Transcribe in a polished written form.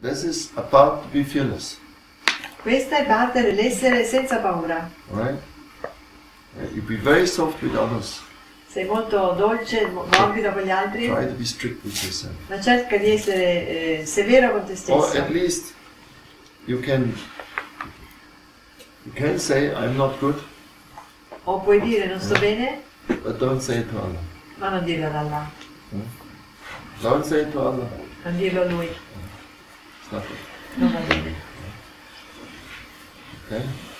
This is about to be fearless. Questa è parte dell'essere senza paura. Right? You be very soft with others. Sei molto dolce, morbido con gli altri, Try to be strict with yourself. ma cerca di essere severo con te Or stesso. at least you can say I'm not good, O puoi dire non sto bene, but don't say it to Allah. ma non dirlo ad Allah. Don't say it to Allah. Non dirlo a lui. It's not good. Non va bene. Okay?